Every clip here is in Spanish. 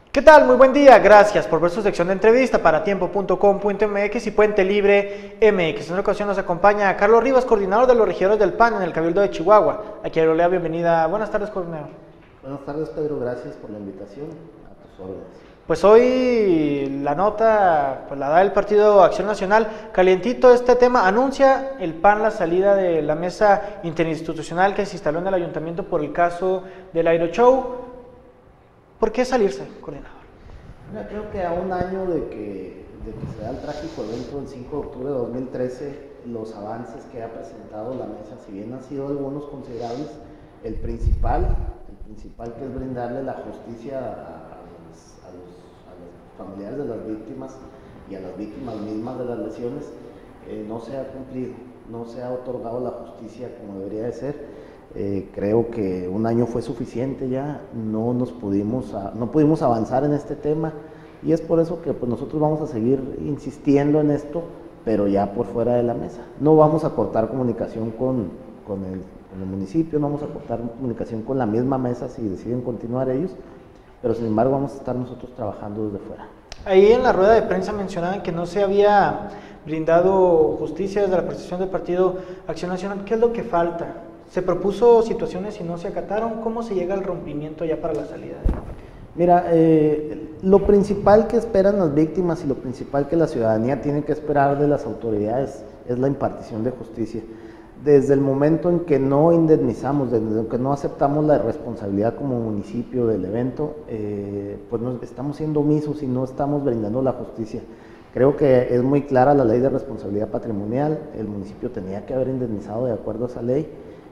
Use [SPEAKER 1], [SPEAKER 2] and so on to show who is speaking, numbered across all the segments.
[SPEAKER 1] ¿Qué tal? Muy buen día, gracias por ver su sección de entrevista para tiempo.com.mx y Puente Libre MX. En esta ocasión nos acompaña Carlos Rivas, coordinador de los regidores del PAN en el Cabildo de Chihuahua, a quien le doy la bienvenida. Buenas tardes, coordinador.
[SPEAKER 2] Buenas tardes, Pedro, gracias por la invitación, a tus órdenes.
[SPEAKER 1] Pues hoy la nota la da el Partido Acción Nacional. Calientito este tema, anuncia el PAN la salida de la mesa interinstitucional que se instaló en el ayuntamiento por el caso del Aeroshow. ¿Por qué salirse, coordinador?
[SPEAKER 2] Mira, creo que a un año de que se da el trágico evento del 5 de octubre de 2013, los avances que ha presentado la mesa, si bien han sido algunos considerables, el principal que es brindarle la justicia a los familiares de las víctimas y a las víctimas mismas de las lesiones, no se ha cumplido, no se ha otorgado la justicia como debería de ser. Creo que un año fue suficiente ya, no pudimos avanzar en este tema y es por eso que pues, nosotros vamos a seguir insistiendo en esto, pero ya por fuera de la mesa. No vamos a cortar comunicación con el municipio, no vamos a cortar comunicación con la misma mesa si deciden continuar ellos, pero sin embargo vamos a estar nosotros trabajando desde fuera.
[SPEAKER 1] Ahí en la rueda de prensa mencionaban que no se había brindado justicia desde la percepción del Partido Acción Nacional. ¿Qué es lo que falta? ¿Se propuso situaciones y no se acataron? ¿Cómo se llega al rompimiento ya para la salida del partido?
[SPEAKER 2] Mira, lo principal que esperan las víctimas y lo principal que la ciudadanía tiene que esperar de las autoridades es la impartición de justicia. Desde el momento en que no indemnizamos, desde que no aceptamos la responsabilidad como municipio del evento, pues estamos siendo omisos y no estamos brindando la justicia. Creo que es muy clara la ley de responsabilidad patrimonial, el municipio tenía que haber indemnizado de acuerdo a esa ley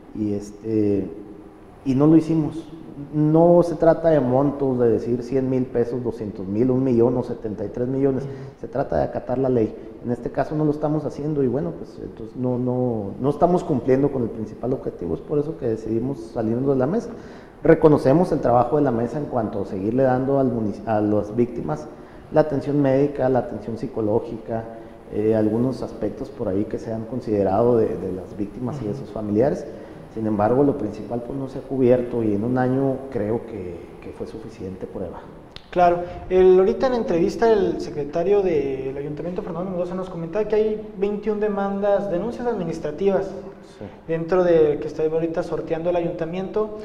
[SPEAKER 2] y no lo hicimos. No se trata de montos, de decir 100,000 pesos, 200,000, 1,000,000 o 73 millones, se trata de acatar la ley. En este caso no lo estamos haciendo y bueno, pues entonces no estamos cumpliendo con el principal objetivo, es por eso que decidimos salirnos de la mesa. Reconocemos el trabajo de la mesa en cuanto a seguirle dando a las víctimas la atención médica, la atención psicológica, algunos aspectos por ahí que se han considerado de las víctimas y de sus familiares. Sin embargo, lo principal pues no se ha cubierto y en un año creo que fue suficiente prueba.
[SPEAKER 1] Claro, ahorita en entrevista el secretario del Ayuntamiento, Fernando Mendoza, nos comentaba que hay 21 denuncias administrativas dentro de que está ahorita sorteando el Ayuntamiento.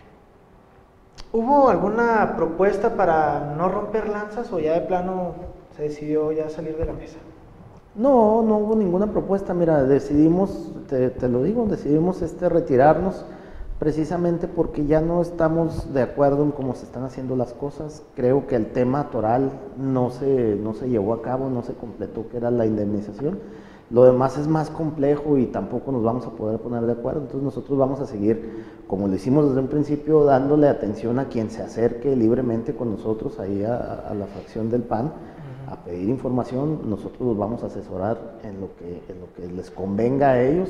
[SPEAKER 1] ¿Hubo alguna propuesta para no romper lanzas o ya de plano se decidió ya salir de la mesa?
[SPEAKER 2] No hubo ninguna propuesta. Mira, decidimos, te lo digo, decidimos retirarnos precisamente porque ya no estamos de acuerdo en cómo se están haciendo las cosas. Creo que el tema toral no se llevó a cabo, no se completó, que era la indemnización. Lo demás es más complejo y tampoco nos vamos a poder poner de acuerdo. Entonces nosotros vamos a seguir, como lo hicimos desde un principio, dándole atención a quien se acerque libremente con nosotros ahí a la fracción del PAN, a pedir información. Nosotros los vamos a asesorar en lo que les convenga a ellos,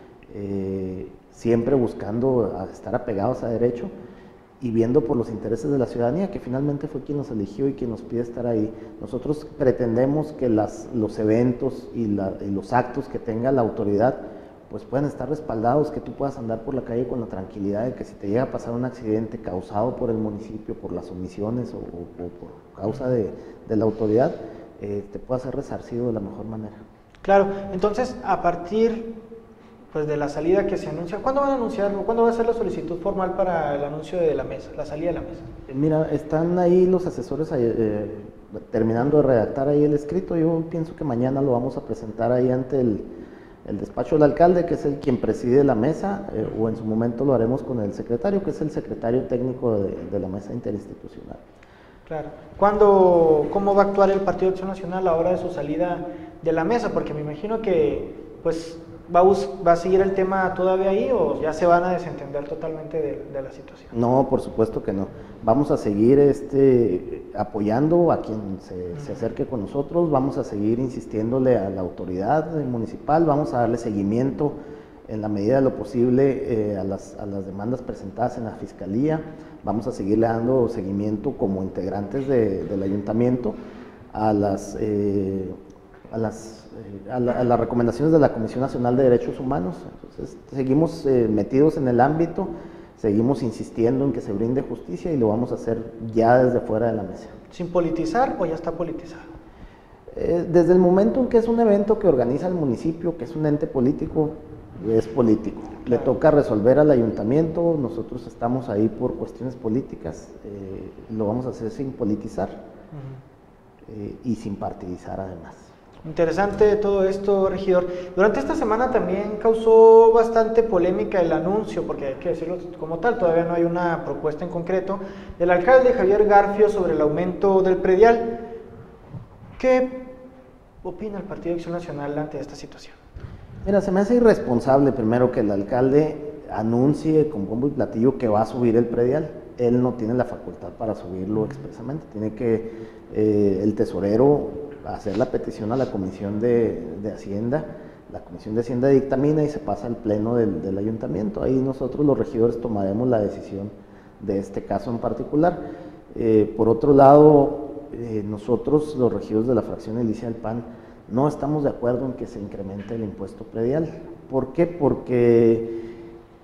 [SPEAKER 2] siempre buscando estar apegados a derecho y viendo por los intereses de la ciudadanía, que finalmente fue quien nos eligió y quien nos pide estar ahí. Nosotros pretendemos que los eventos y los actos que tenga la autoridad pues puedan estar respaldados, que tú puedas andar por la calle con la tranquilidad de que si te llega a pasar un accidente causado por el municipio, por las omisiones o por causa de la autoridad, te pueda ser resarcido de la mejor manera.
[SPEAKER 1] Claro, entonces a partir pues de la salida que se anuncia, ¿cuándo van a anunciarlo? ¿Cuándo va a ser la solicitud formal para el anuncio de la mesa, la salida de la mesa?
[SPEAKER 2] Mira, están ahí los asesores terminando de redactar ahí el escrito. Yo pienso que mañana lo vamos a presentar ahí ante el despacho del alcalde, que es quien preside la mesa, o en su momento lo haremos con el secretario, que es el secretario técnico de la mesa interinstitucional.
[SPEAKER 1] Claro. ¿Cómo va a actuar el Partido Acción Nacional a la hora de su salida de la mesa? Porque me imagino que pues ¿va a seguir el tema todavía ahí o ya se van a desentender totalmente de la situación?
[SPEAKER 2] No, por supuesto que no. Vamos a seguir apoyando a quien se acerque con nosotros, vamos a seguir insistiéndole a la autoridad municipal, vamos a darle seguimiento en la medida de lo posible a las demandas presentadas en la Fiscalía, vamos a seguirle dando seguimiento como integrantes del ayuntamiento a las recomendaciones de la Comisión Nacional de Derechos Humanos. Entonces, seguimos metidos en el ámbito, seguimos insistiendo en que se brinde justicia y lo vamos a hacer ya desde fuera de la mesa.
[SPEAKER 1] ¿Sin politizar o ya está politizado?
[SPEAKER 2] Desde el momento en que es un evento que organiza el municipio, que es un ente político, es político. Claro. Le toca resolver al ayuntamiento, nosotros estamos ahí por cuestiones políticas, lo vamos a hacer sin politizar y sin partidizar además.
[SPEAKER 1] Interesante todo esto, regidor. Durante esta semana también causó bastante polémica el anuncio, porque hay que decirlo como tal, todavía no hay una propuesta en concreto, del alcalde Javier Garfio sobre el aumento del predial. ¿Qué opina el Partido de Acción Nacional ante esta situación?
[SPEAKER 2] Mira, se me hace irresponsable primero que el alcalde anuncie con bombo y platillo que va a subir el predial. Él no tiene la facultad para subirlo expresamente, tiene que el tesorero hacer la petición a la Comisión de Hacienda, la Comisión de Hacienda dictamina y se pasa al pleno del ayuntamiento. Ahí nosotros los regidores tomaremos la decisión de este caso en particular. Por otro lado, nosotros los regidores de la fracción edilicia del PAN no estamos de acuerdo en que se incremente el impuesto predial. ¿Por qué? Porque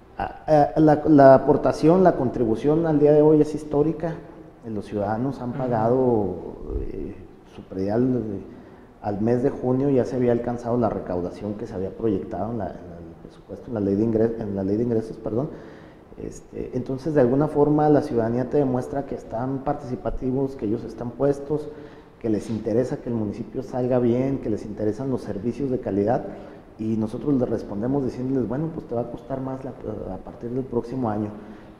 [SPEAKER 2] la aportación, la contribución al día de hoy es histórica. Los ciudadanos han pagado su predial al mes de junio, ya se había alcanzado la recaudación que se había proyectado en el presupuesto, en la ley de ingresos, perdón. Entonces, de alguna forma, la ciudadanía te demuestra que están participativos, que ellos están puestos, que les interesa que el municipio salga bien, que les interesan los servicios de calidad, y nosotros les respondemos diciéndoles, bueno, pues te va a costar más a partir del próximo año.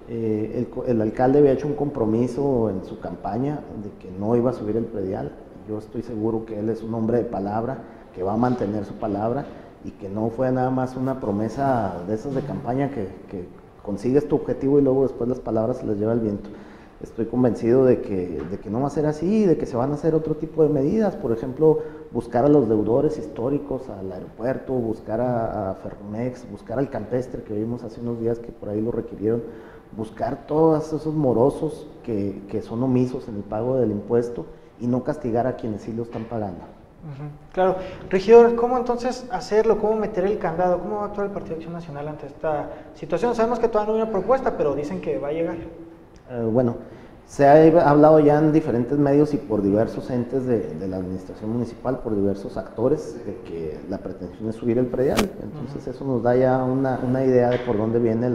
[SPEAKER 2] El alcalde había hecho un compromiso en su campaña de que no iba a subir el predial. Yo estoy seguro que él es un hombre de palabra, que va a mantener su palabra y que no fue nada más una promesa de esas de campaña que consigues tu objetivo y luego después las palabras se las lleva el viento. Estoy convencido de que no va a ser así, de que se van a hacer otro tipo de medidas, por ejemplo, buscar a los deudores históricos al aeropuerto, buscar a Ferromex, buscar al campestre que vimos hace unos días que por ahí lo requirieron, buscar todos esos morosos que son omisos en el pago del impuesto y no castigar a quienes sí lo están pagando.
[SPEAKER 1] Claro. Regidor, ¿cómo entonces hacerlo? ¿Cómo meter el candado? ¿Cómo va a actuar el Partido de Acción Nacional ante esta situación? Sabemos que todavía no hay una propuesta, pero dicen que va a llegar.
[SPEAKER 2] Bueno, se ha hablado ya en diferentes medios y por diversos entes de la administración municipal, por diversos actores, de que la pretensión es subir el predial. Entonces eso nos da ya una idea de por dónde viene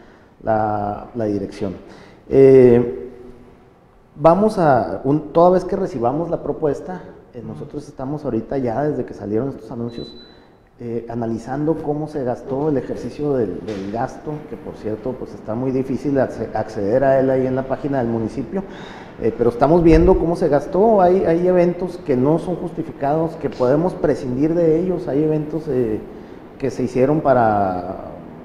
[SPEAKER 2] la dirección. Toda vez que recibamos la propuesta, nosotros estamos ahorita ya, desde que salieron estos anuncios, analizando cómo se gastó el ejercicio del gasto, que por cierto pues está muy difícil acceder a él ahí en la página del municipio, pero estamos viendo cómo se gastó. Hay eventos que no son justificados, que podemos prescindir de ellos, hay eventos que se hicieron para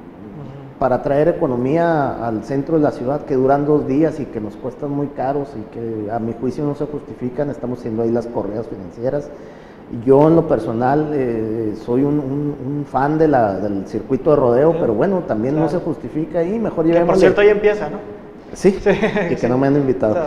[SPEAKER 2] traer economía al centro de la ciudad, que duran 2 días y que nos cuestan muy caros y que a mi juicio no se justifican. Estamos haciendo ahí las correas financieras. Yo en lo personal soy un fan del circuito de rodeo, pero bueno, también no se justifica ahí, mejor llevémosle.
[SPEAKER 1] Por cierto, ahí empieza, ¿no?
[SPEAKER 2] Sí, y que no me han invitado.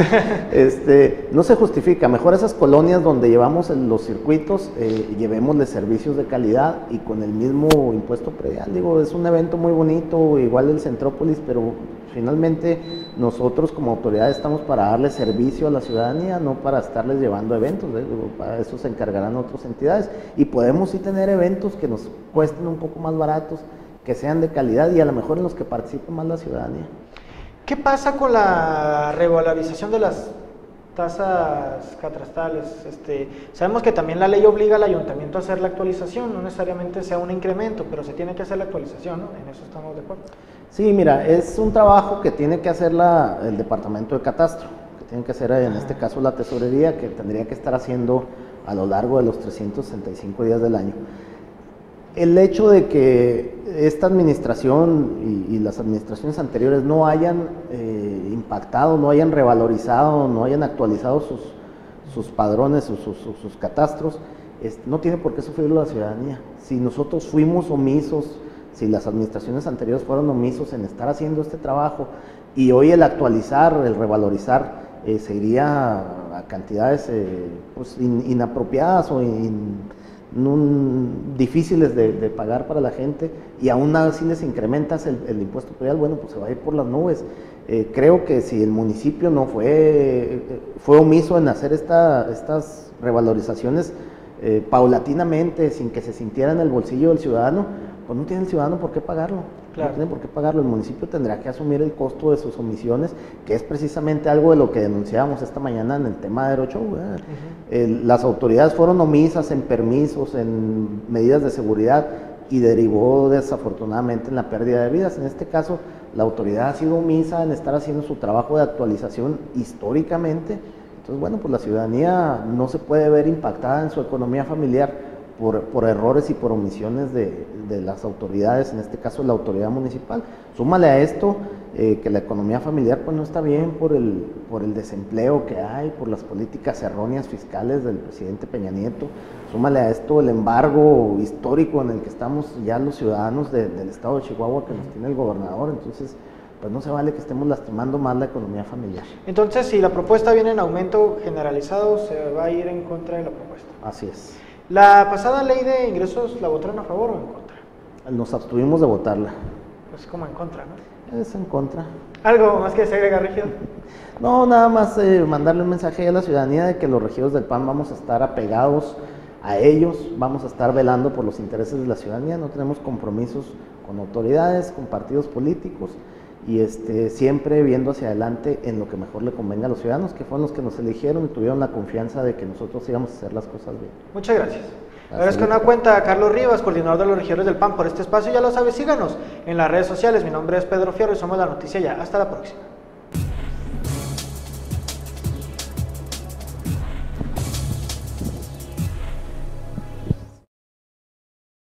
[SPEAKER 2] No se justifica, mejor esas colonias donde llevamos los circuitos, llevémosle servicios de calidad y con el mismo impuesto predial. Digo, es un evento muy bonito, igual el Centrópolis, pero finalmente nosotros como autoridad estamos para darle servicio a la ciudadanía, no para estarles llevando eventos. Para eso se encargarán otras entidades y podemos sí tener eventos que nos cuesten un poco más baratos, que sean de calidad y a lo mejor en los que participe más la ciudadanía.
[SPEAKER 1] ¿Qué pasa con la revalorización de las tasas catastrales? Sabemos que también la ley obliga al ayuntamiento a hacer la actualización, no necesariamente sea un incremento, pero se tiene que hacer la actualización, ¿no? En eso estamos de acuerdo.
[SPEAKER 2] Sí, mira, es un trabajo que tiene que hacer el Departamento de Catastro, que tiene que hacer en este caso la Tesorería, que tendría que estar haciendo a lo largo de los 365 días del año. El hecho de que esta administración y las administraciones anteriores no hayan impactado, no hayan revalorizado, no hayan actualizado sus padrones, sus catastros, no tiene por qué sufrirlo la ciudadanía. Si nosotros fuimos omisos, si las administraciones anteriores fueron omisos en estar haciendo este trabajo y hoy el actualizar, el revalorizar, se iría a cantidades pues inapropiadas o difíciles de pagar para la gente, y aún así les incrementas el impuesto predial, bueno, pues se va a ir por las nubes. Creo que si el municipio no fue omiso en hacer estas revalorizaciones paulatinamente, sin que se sintiera en el bolsillo del ciudadano, pues no tiene el ciudadano por qué pagarlo. Claro. No tiene por qué pagarlo. El municipio tendrá que asumir el costo de sus omisiones, que es precisamente algo de lo que denunciábamos esta mañana en el tema de Aeroshow. Las autoridades fueron omisas en permisos, en medidas de seguridad, y derivó desafortunadamente en la pérdida de vidas. En este caso, la autoridad ha sido omisa en estar haciendo su trabajo de actualización históricamente. Entonces, bueno, pues la ciudadanía no se puede ver impactada en su economía familiar por errores y por omisiones de las autoridades, en este caso la autoridad municipal. Súmale a esto que la economía familiar pues no está bien por el desempleo que hay, por las políticas erróneas fiscales del presidente Peña Nieto. Súmale a esto el embargo histórico en el que estamos ya los ciudadanos del estado de Chihuahua, que nos tiene el gobernador. Entonces, pues no se vale que estemos lastimando más la economía familiar.
[SPEAKER 1] Entonces, si la propuesta viene en aumento generalizado, se va a ir en contra de la propuesta.
[SPEAKER 2] Así es.
[SPEAKER 1] ¿La pasada ley de ingresos la votaron a favor o en contra?
[SPEAKER 2] Nos abstuvimos de votarla.
[SPEAKER 1] Pues como en contra, ¿no?
[SPEAKER 2] Es en contra.
[SPEAKER 1] ¿Algo más que se agrega, regidor?
[SPEAKER 2] No, nada más mandarle un mensaje a la ciudadanía de que los regidores del PAN vamos a estar apegados a ellos, vamos a estar velando por los intereses de la ciudadanía, no tenemos compromisos con autoridades, con partidos políticos, y siempre viendo hacia adelante en lo que mejor le convenga a los ciudadanos, que fueron los que nos eligieron y tuvieron la confianza de que nosotros íbamos a hacer las cosas bien.
[SPEAKER 1] Muchas gracias. Agradezco una cuenta a Carlos Rivas, coordinador de los regidores del PAN, por este espacio. Ya lo sabes, síganos en las redes sociales. Mi nombre es Pedro Fierro y somos La Noticia Ya. Hasta la próxima.